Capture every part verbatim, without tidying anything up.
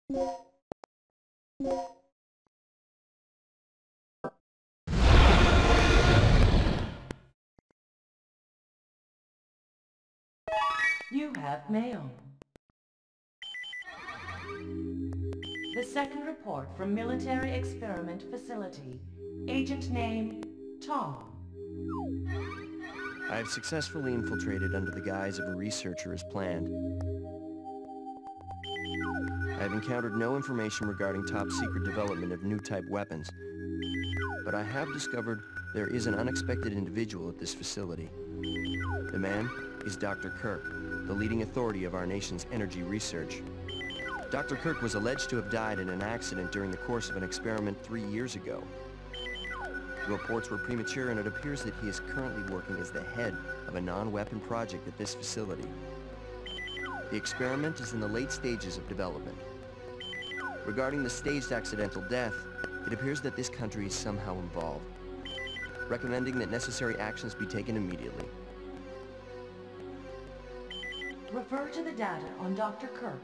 You have mail. The second report from Military Experiment Facility. Agent name, Tom. I have successfully infiltrated under the guise of a researcher as planned. I have encountered no information regarding top-secret development of new type weapons, but I have discovered there is an unexpected individual at this facility. The man is Doctor Kirk, the leading authority of our nation's energy research. Doctor Kirk was alleged to have died in an accident during the course of an experiment three years ago. The reports were premature, and it appears that he is currently working as the head of a non-weapon project at this facility. The experiment is in the late stages of development. Regarding the staged accidental death, it appears that this country is somehow involved, recommending that necessary actions be taken immediately. Refer to the data on Doctor Kirk.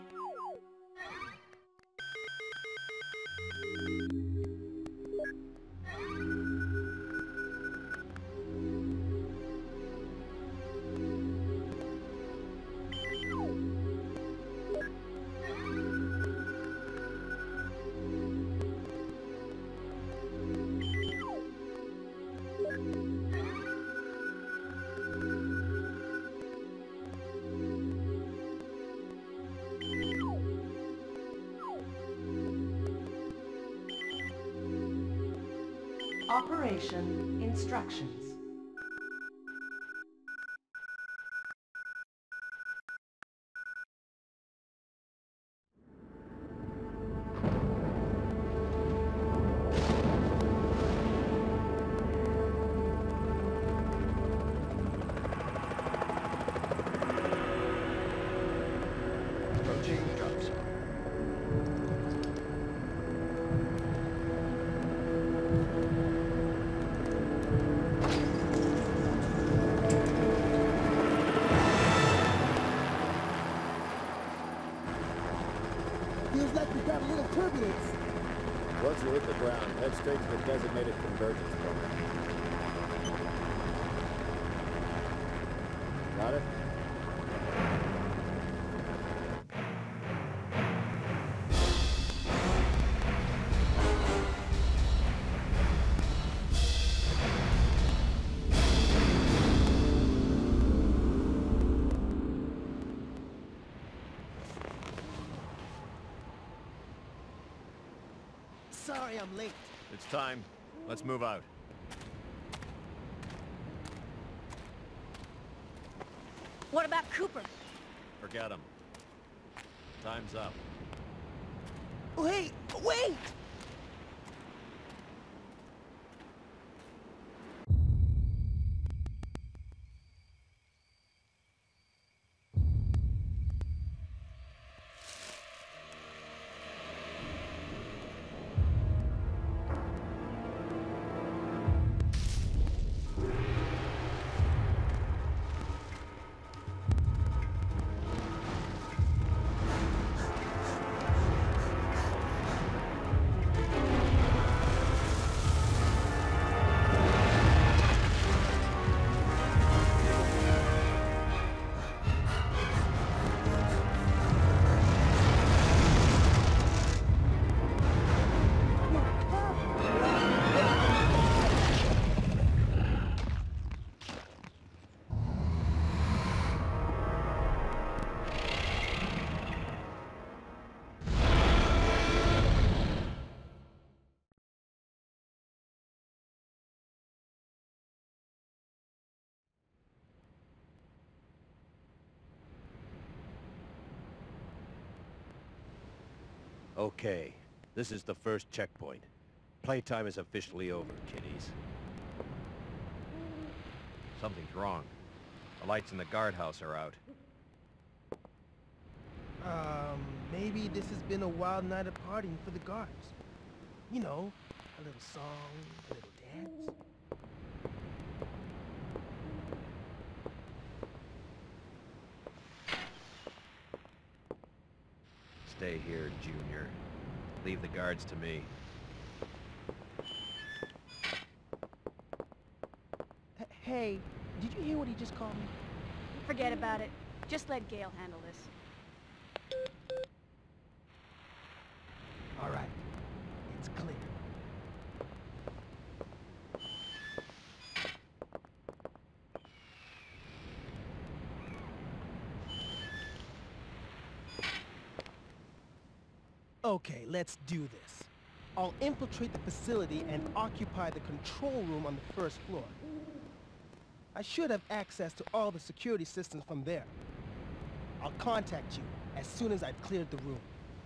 Operation instructions. Approaching drop zone. Feels like we got a little turbulence. Once you hit the ground, head straight to the designated convergence point. Got it? Sorry I'm late. It's time. Let's move out. What about Cooper? Forget him. Time's up. Wait! Wait! Okay, this is the first checkpoint. Playtime is officially over, kiddies. Something's wrong. The lights in the guardhouse are out. Um, maybe this has been a wild night of partying for the guards. You know, a little song, a little dance. stay here, Junior. Leave the guards to me. H- Hey, did you hear what he just called me? Forget about it. Just let Gale handle this. All right, it's clear. Okay, let's do this. I'll infiltrate the facility and occupy the control room on the first floor. I should have access to all the security systems from there. I'll contact you as soon as I've cleared the room.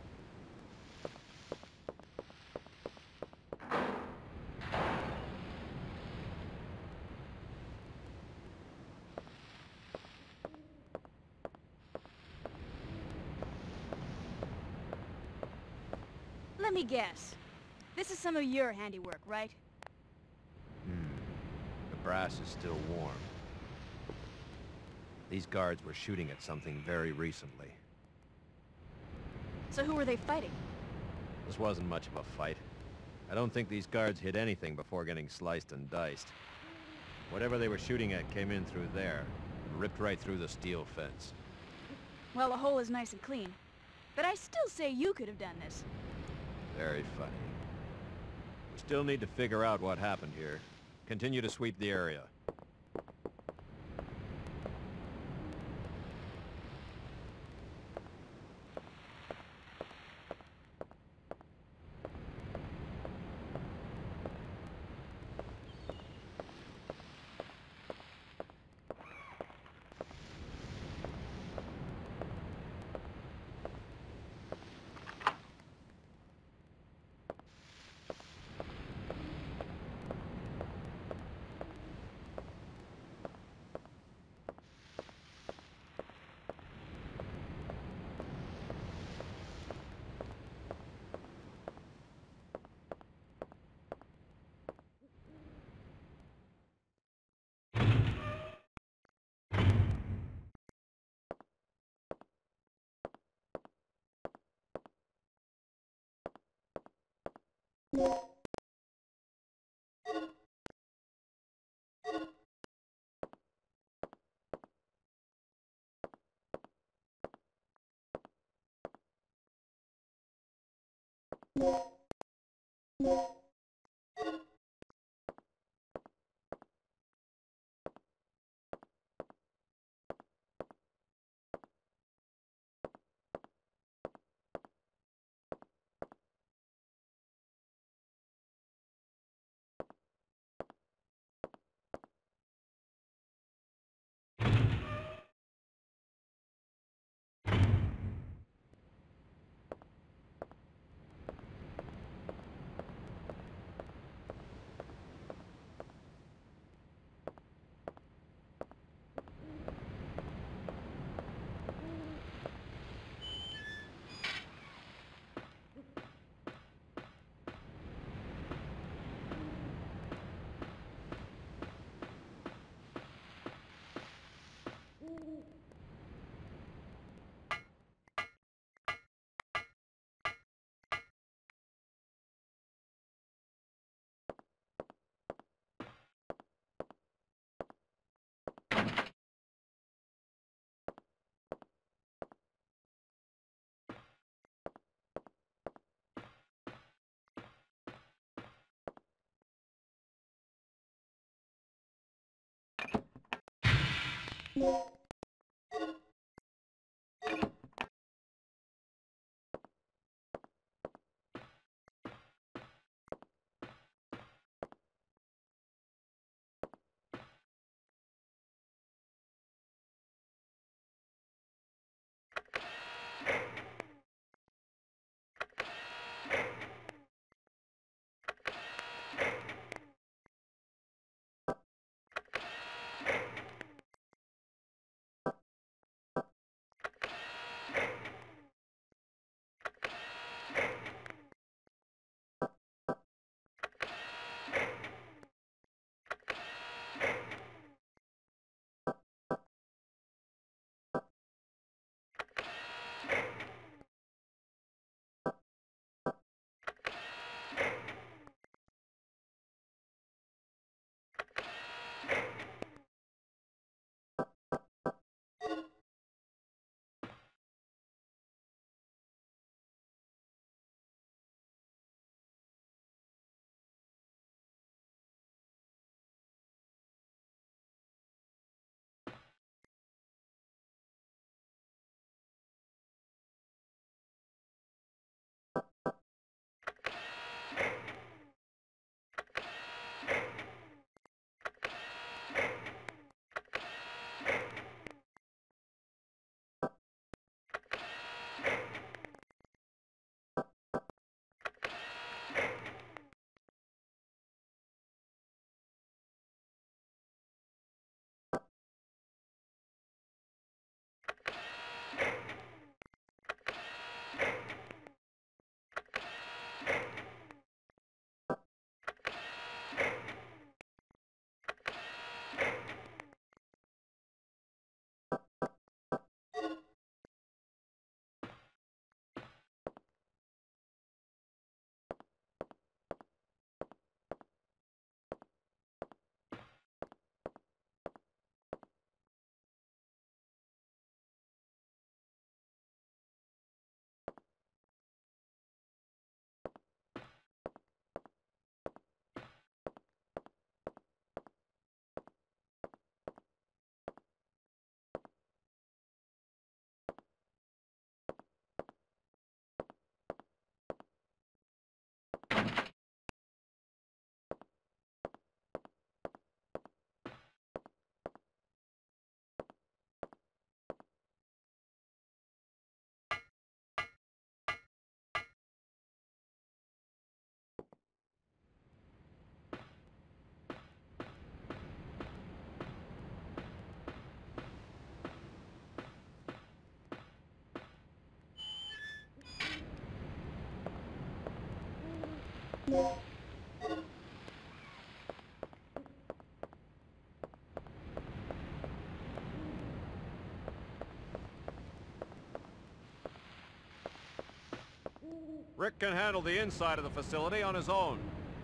Let me guess. This is some of your handiwork, right? Hmm. The brass is still warm. These guards were shooting at something very recently. So who were they fighting? This wasn't much of a fight. I don't think these guards hit anything before getting sliced and diced. Whatever they were shooting at came in through there, and ripped right through the steel fence. Well, the hole is nice and clean. But I still say you could have done this. Very funny. We still need to figure out what happened here. Continue to sweep the area. Rick can handle the inside of the facility on his own.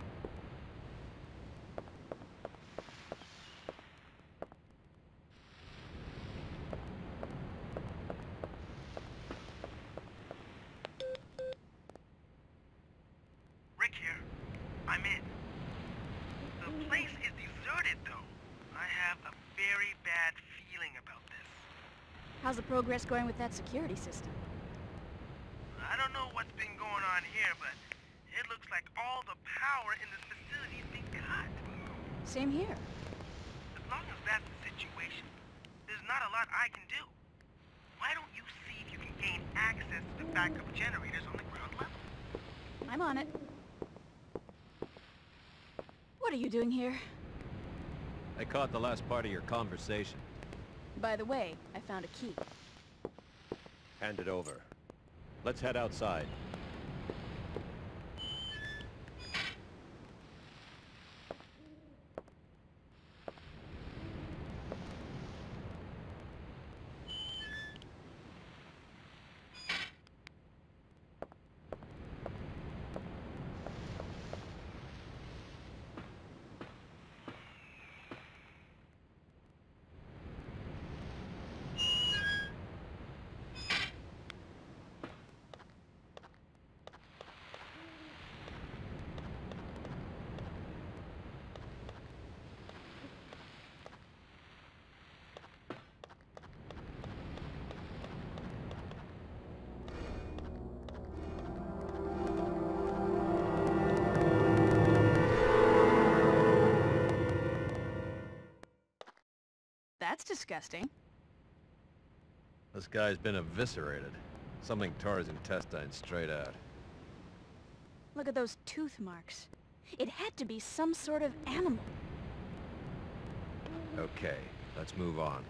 Rick here. I'm in. The place is deserted, though. I have a very bad feeling about this. How's the progress going with that security system? I don't know what's been going on here, but it looks like all the power in this facility has been cut. Same here. As long as that's the situation, there's not a lot I can do. Why don't you see if you can gain access to the backup generators on the ground level? I'm on it. What are you doing here? I caught the last part of your conversation. By the way, I found a key. Hand it over. Let's head outside. That's disgusting. This guy's been eviscerated. Something tore his intestines straight out. Look at those tooth marks. It had to be some sort of animal. Okay, let's move on.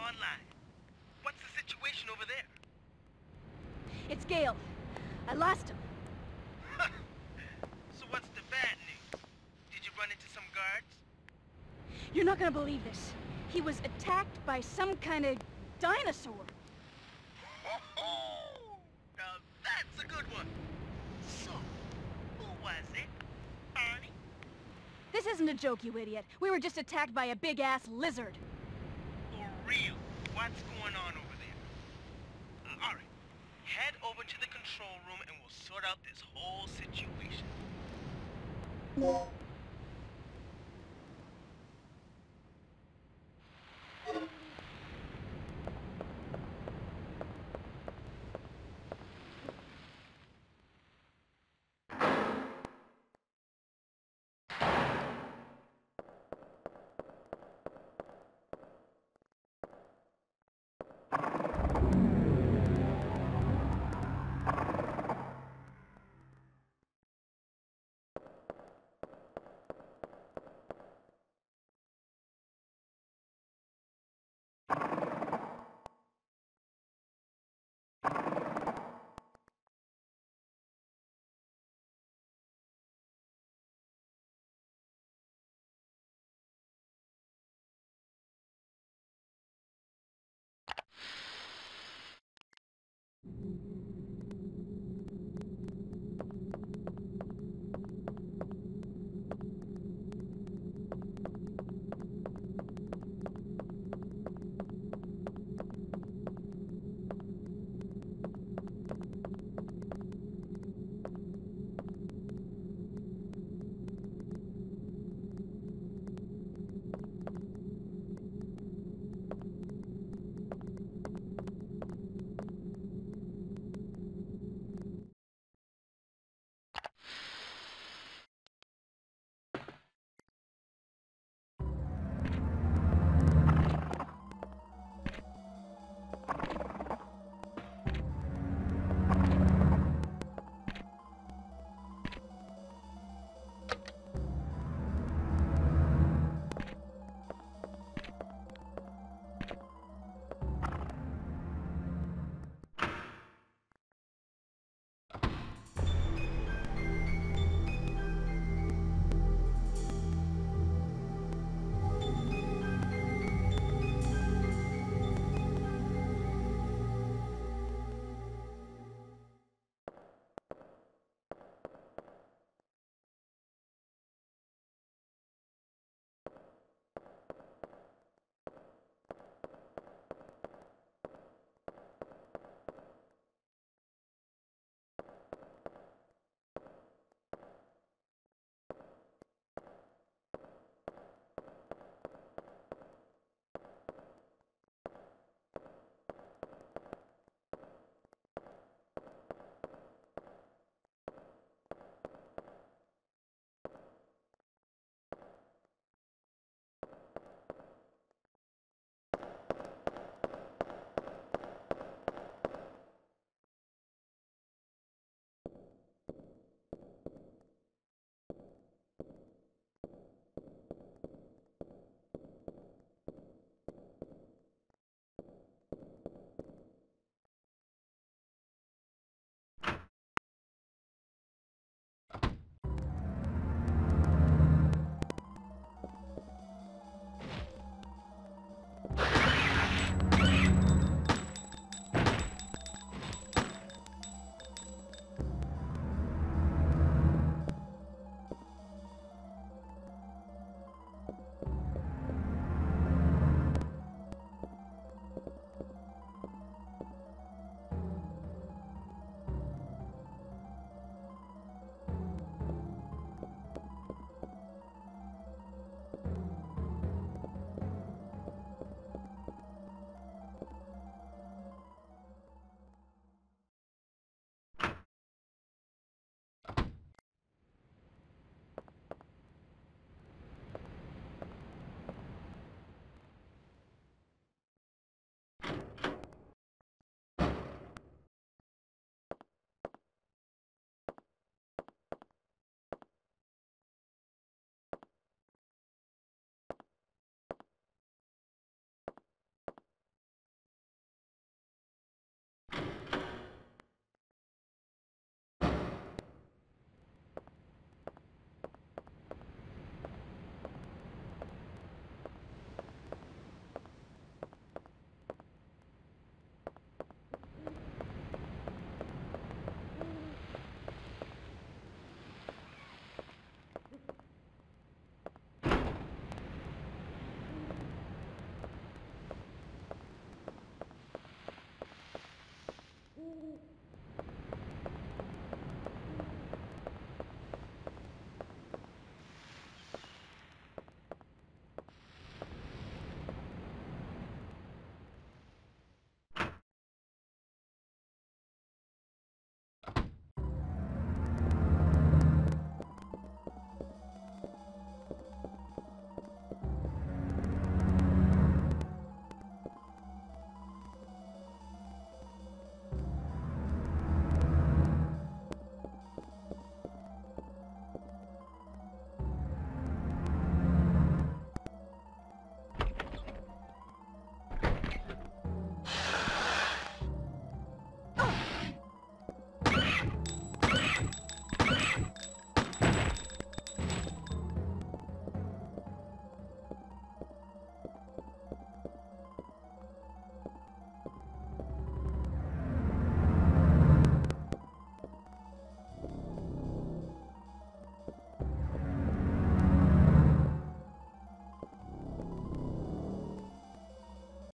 online. What's the situation over there? It's Gale. I lost him. So what's the bad news? Did you run into some guards? You're not gonna believe this. He was attacked by some kind of dinosaur. Now that's a good one. So, who was it? Barney? This isn't a joke, you idiot. We were just attacked by a big-ass lizard. For real? What's going on over there? Uh, Alright. Head over to the control room and we'll sort out this whole situation.